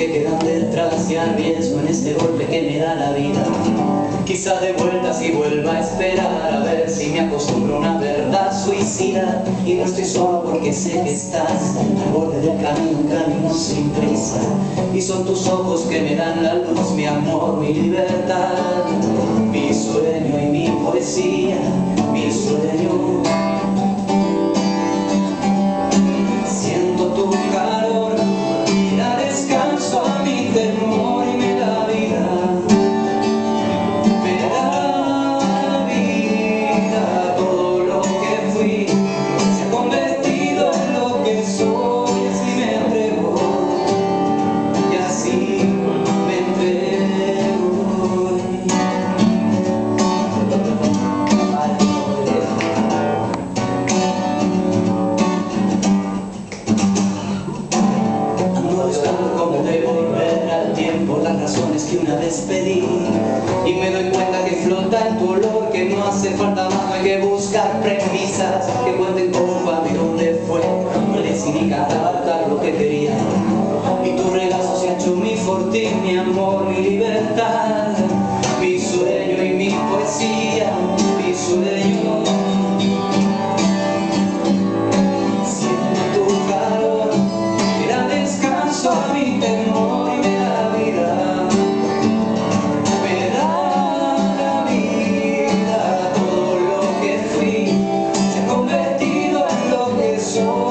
que quedan detrás y arriesgo en este golpe que me da la vida. Quizá de vueltas y vuelva a esperar a ver si me acostumbro a una verdad suicida. Y no estoy solo porque sé que estás al borde del camino, un camino sin prisa. Y son tus ojos que me dan la luz, mi amor, mi libertad, mi sueño y mi poesía, mi sueño. Siento tu calor y da descanso a mi temor y me da vida. Me da vida, todo lo que fui se ha convertido en lo que soy. Así me entrego y así me entrego. Ando buscando cómo devolver al tiempo las razones que una vez pedí, y me doy cuenta que flota en tu olor, que no hace falta más, no hay que buscar premisas que cuenten cómo, cuándo y dónde fue. No le decidí abarcar lo que quería, y tu regazo se ha hecho mi fortín, mi amor, mi libertad, mi sueño y mi poesía, mi sueño. Siento tu calor que da descanso a mi temor y me da vida. Me da la vida, todo lo que fui se ha convertido en lo que soy.